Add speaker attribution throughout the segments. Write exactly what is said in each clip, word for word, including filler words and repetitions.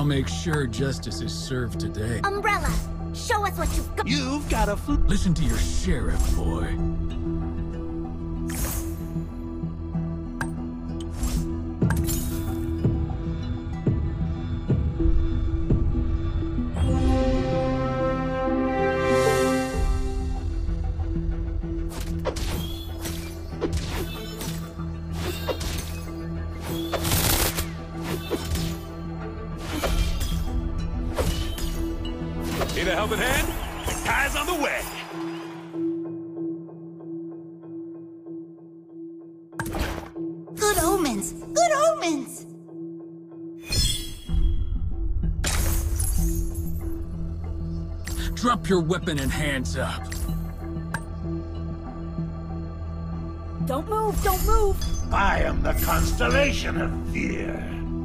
Speaker 1: make sure justice is served today.
Speaker 2: Umbrella, show us what you've got.
Speaker 3: You've got a fl-
Speaker 1: Listen to your sheriff, boy.
Speaker 3: Need a helping hand? The guy's on the way.
Speaker 2: Good omens! Good omens!
Speaker 1: Drop your weapon and hands up.
Speaker 2: Don't move! Don't move!
Speaker 4: I am the constellation of fear.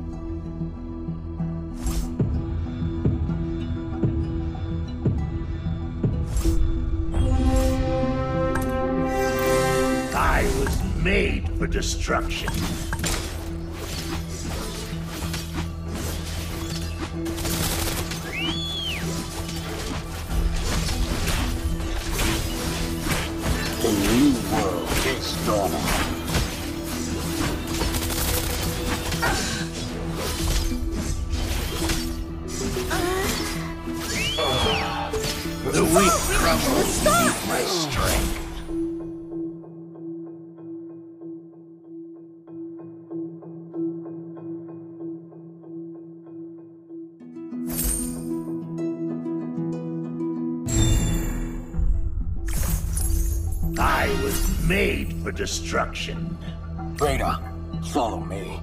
Speaker 4: I was made for destruction.
Speaker 5: A new world is dawning.
Speaker 4: The weak crumble beneath my strength. I was made for destruction.
Speaker 5: Vader, follow me.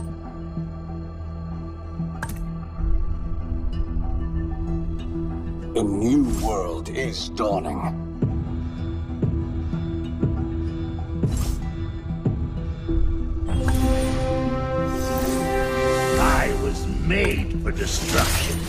Speaker 5: A new world is dawning.
Speaker 4: I was made for destruction.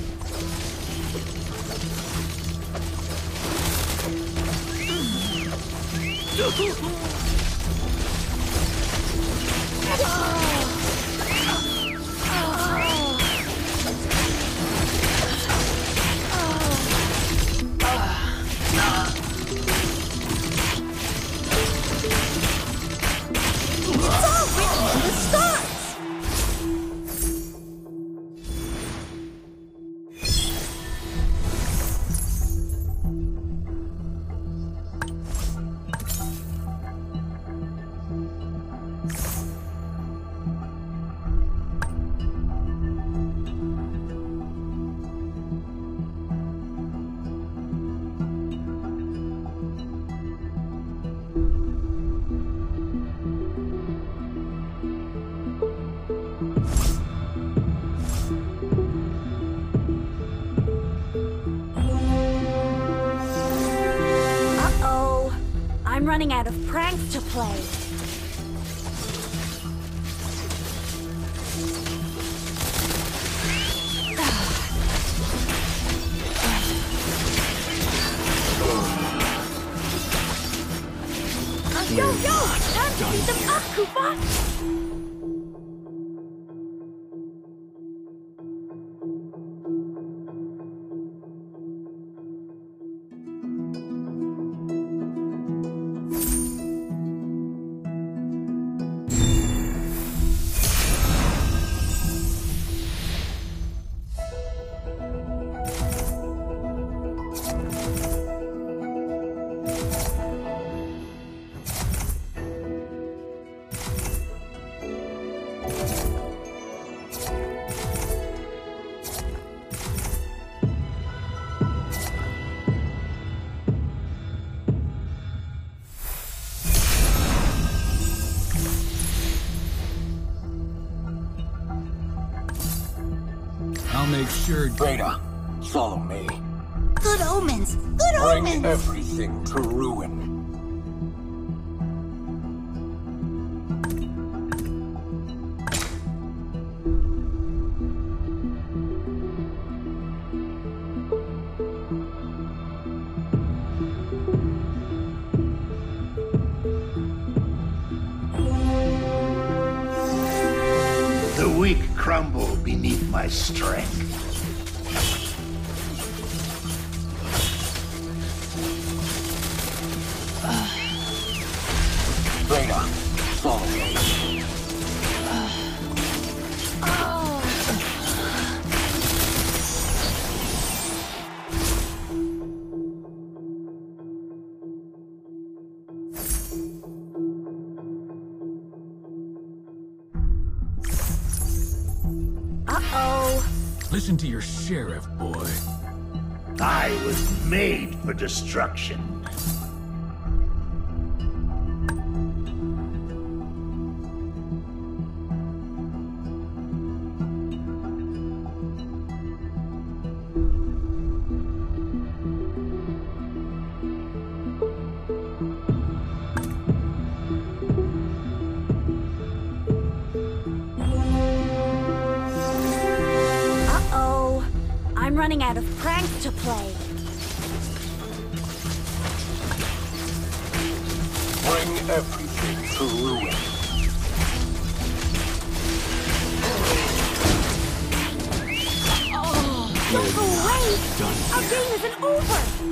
Speaker 2: Uh-oh. I'm running out of pranks to play. Yo, yo! Time to beat them up, Koopa!
Speaker 1: I'll make sure...
Speaker 5: Vader, follow me.
Speaker 2: Good omens! Good
Speaker 5: Bring
Speaker 2: omens!
Speaker 5: everything to ruin.
Speaker 4: The weak crumble beneath my my strength.
Speaker 5: Vader, follow me.
Speaker 2: Uh-oh.
Speaker 1: Listen to your sheriff, boy.
Speaker 4: I was made for destruction.
Speaker 2: I'm running out of pranks to play.
Speaker 5: Bring everything to ruin.
Speaker 2: Oh, don't go away! Our game isn't over!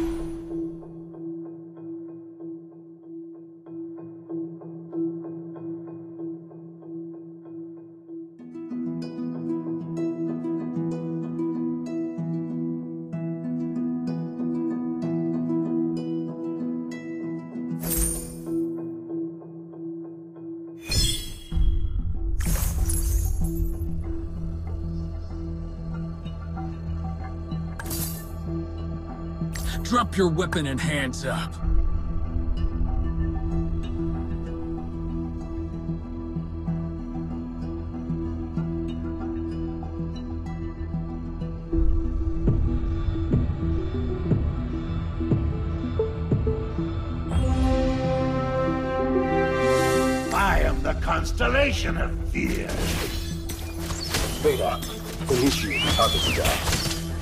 Speaker 1: Drop your weapon and hands up.
Speaker 4: I am the constellation of fear.
Speaker 5: Vader, initiate other stuff.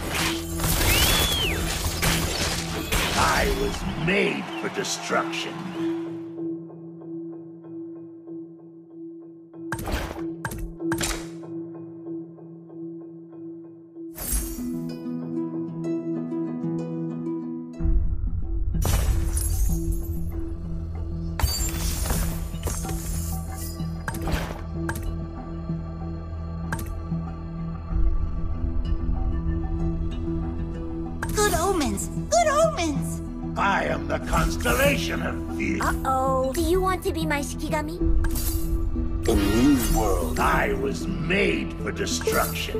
Speaker 4: I was made for destruction.
Speaker 2: Good omens! Good omens!
Speaker 4: I am the constellation of fear.
Speaker 2: Uh-oh. Do you want to be my Shikigami?
Speaker 5: A new world.
Speaker 4: I was made for destruction.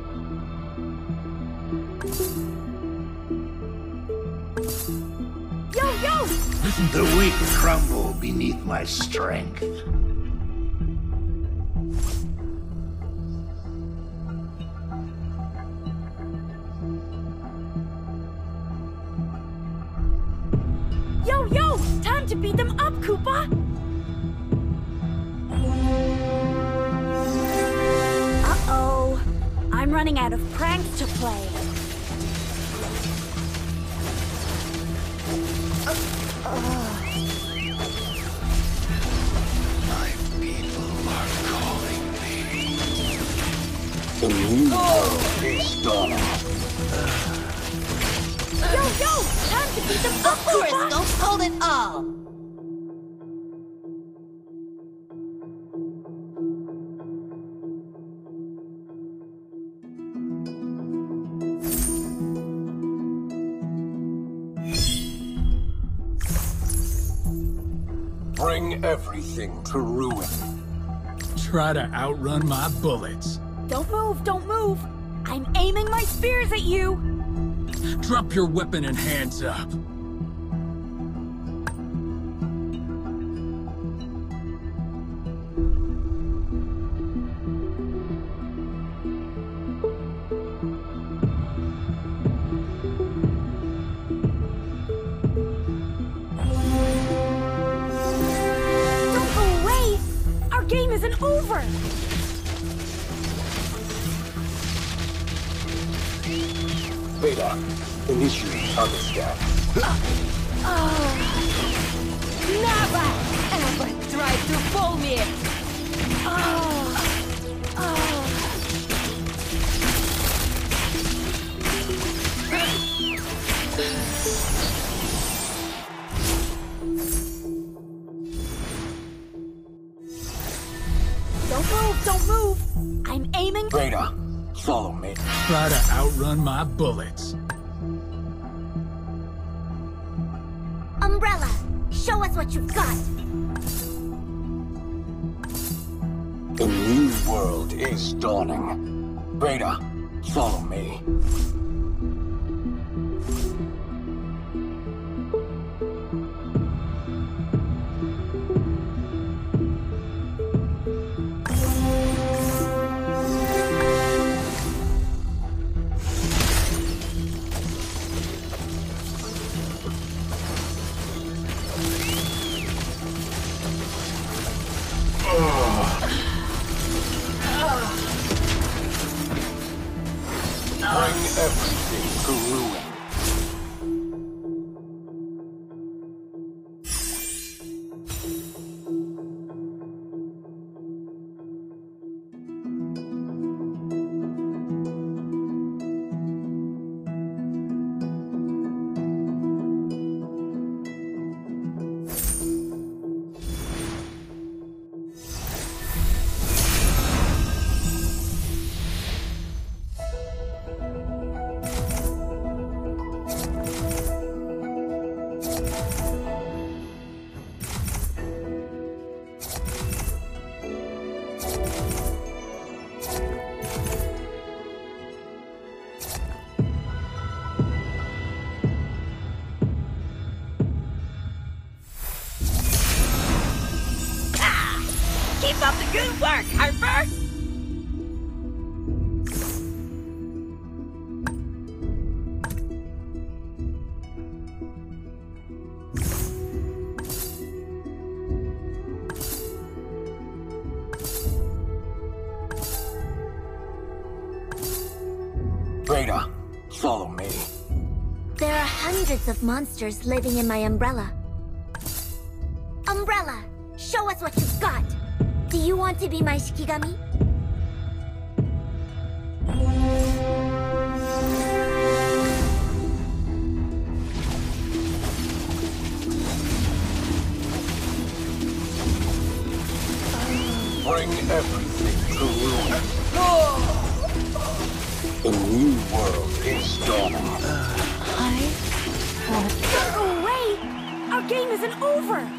Speaker 2: Yo, yo!
Speaker 4: The weak crumble beneath my strength.
Speaker 2: Yo, yo! Time to beat them up, Koopa! Uh-oh. I'm running out of pranks to play.
Speaker 4: My people are calling me.
Speaker 5: A new world is dawning.
Speaker 2: Yo, yo! Time to beat them up, Koopa!
Speaker 6: Don't hold it all!
Speaker 5: Bring everything to ruin.
Speaker 1: Try to outrun my bullets.
Speaker 2: Don't move, don't move! I'm aiming my spears at you!
Speaker 1: Drop your weapon and hands up.
Speaker 2: Don't go away! Our game isn't over!
Speaker 5: Vader, initiate other stuff.
Speaker 6: Never ever try to fool me!
Speaker 2: Oh. Oh.
Speaker 4: follow me.
Speaker 1: Try to outrun my bullets.
Speaker 2: Umbrella, show us what you've got.
Speaker 4: A new world is dawning. Vader, follow me. Bring everything to ruin.
Speaker 6: Keep up the good work, Harper!
Speaker 4: Vader, follow me.
Speaker 2: There are hundreds of monsters living in my umbrella. Umbrella, show us what you've got. Do you want to be my Shikigami?
Speaker 4: Bring everything to ruin. A new world is dawning.
Speaker 2: Oh, wait! Our game isn't over!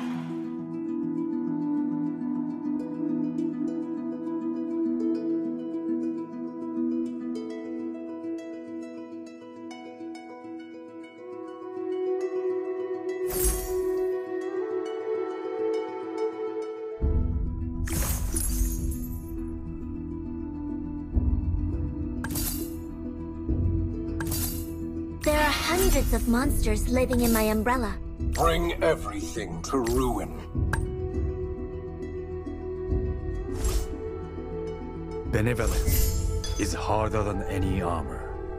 Speaker 2: There are hundreds of monsters living in my umbrella.
Speaker 4: Bring everything to ruin.
Speaker 7: Benevolence is harder than any armor.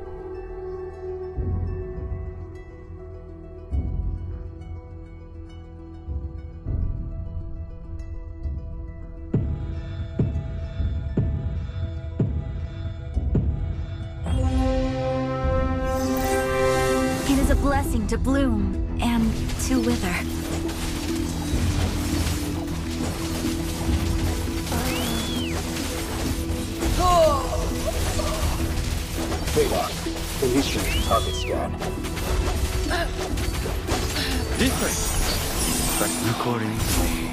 Speaker 2: It is a blessing to bloom and to wither.
Speaker 5: Vader, initiate target scan.
Speaker 7: Different, but recording.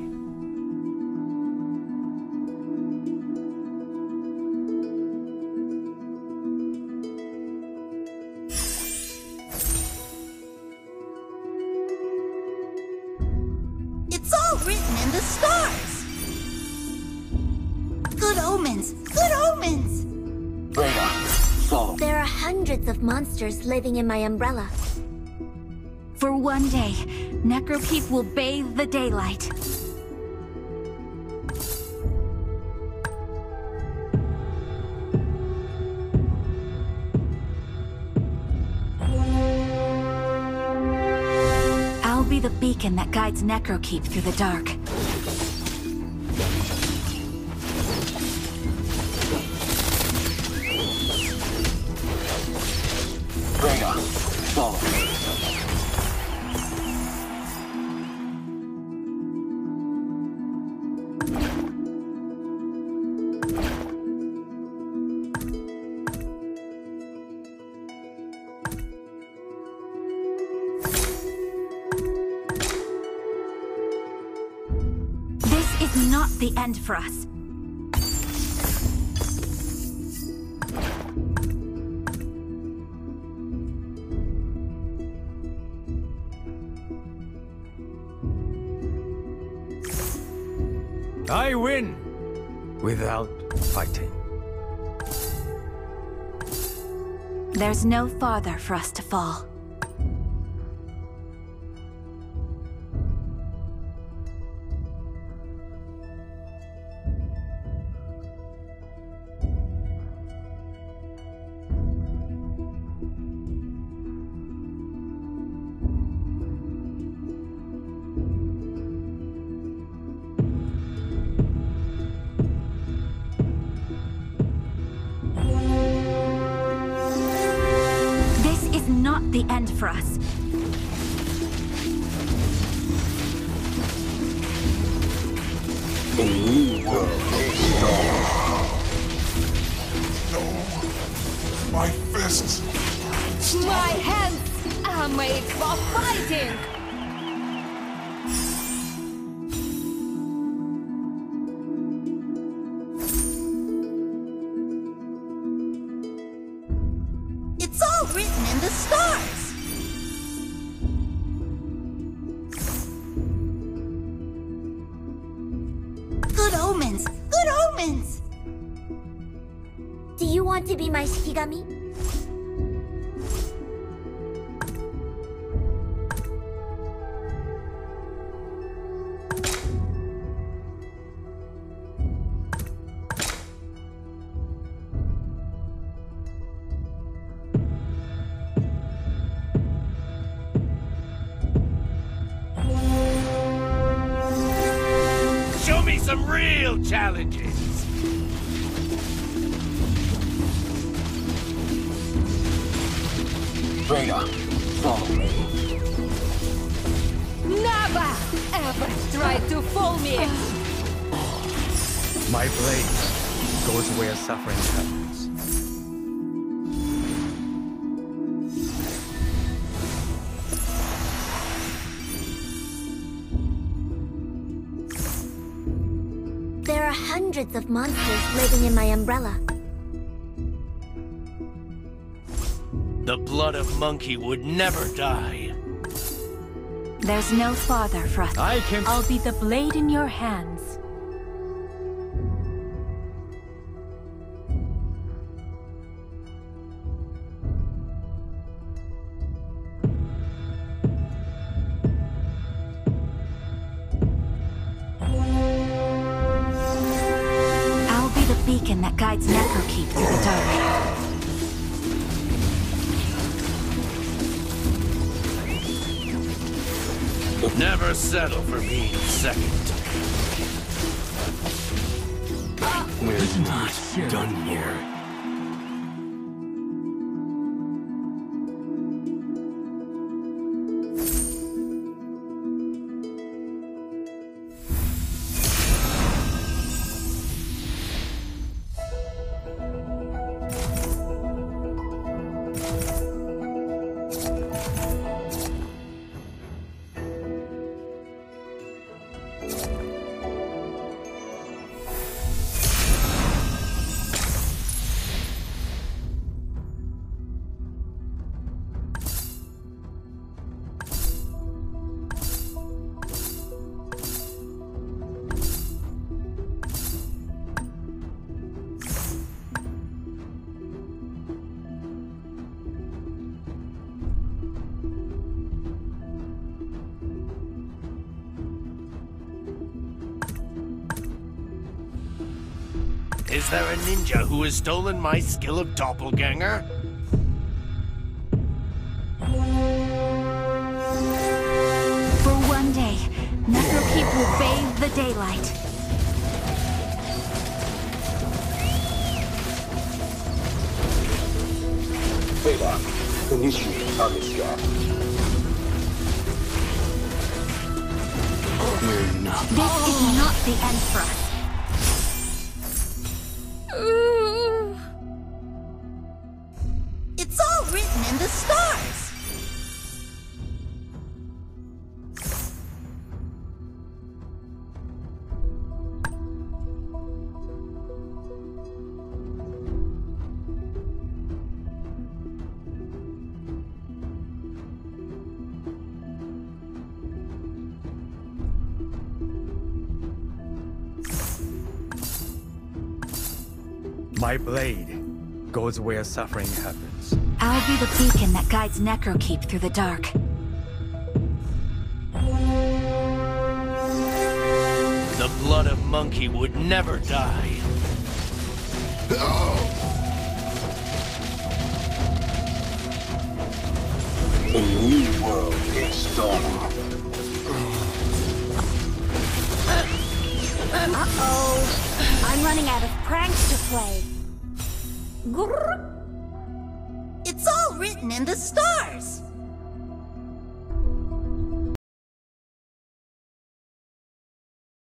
Speaker 6: It's all written in the stars! Good omens! Good omens!
Speaker 4: Vader, follow.
Speaker 2: There are hundreds of monsters living in my umbrella.
Speaker 8: For one day, Necrokeep will bathe the daylight. I'll be the beacon that guides Necrokeep through the dark.
Speaker 4: Vader, follow.
Speaker 8: end for us.
Speaker 7: I win without fighting.
Speaker 8: There's no farther for us to fall. The end for us.
Speaker 9: My fists!
Speaker 10: My hands are made for fighting!
Speaker 6: It's all written in the stars! Good omens! Good omens!
Speaker 2: Do you want to be my Shikigami?
Speaker 3: Show me some real challenges!
Speaker 5: Reyna, follow me.
Speaker 10: Never ever try to fool me!
Speaker 7: My blade goes where suffering happens.
Speaker 2: There are hundreds of monsters living in my umbrella.
Speaker 3: The blood of Monkey would never die.
Speaker 8: There's no farther for us.
Speaker 7: I can...
Speaker 10: I'll be the blade in your hands.
Speaker 8: I'll be the beacon that guides Necrokeep through the dark.
Speaker 3: Never settle for being second.
Speaker 7: We're not done here.
Speaker 3: Is there a ninja who has stolen my skill of doppelganger?
Speaker 8: For one day, Necrokeep will bathe the daylight.
Speaker 5: Baylock, initiate target scan.
Speaker 7: We're not.
Speaker 8: This is not the end for us.
Speaker 6: It's all written in the stars!
Speaker 7: My blade goes where suffering happens.
Speaker 8: I'll be the beacon that guides Necrokeep through the dark.
Speaker 3: The blood of Monkey would never die.
Speaker 5: A new world is dawning.
Speaker 2: Uh-oh. I'm running out of pranks to play. Grrr.
Speaker 6: It's all written in the stars.